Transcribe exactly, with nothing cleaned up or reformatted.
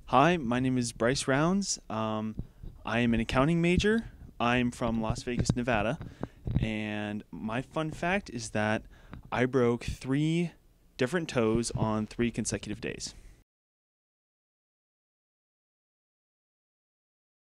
Hi, my name is Bryce Rounds. Um, I am an accounting major. I'm from Las Vegas, Nevada. And my fun fact is that I broke three different toes on three consecutive days.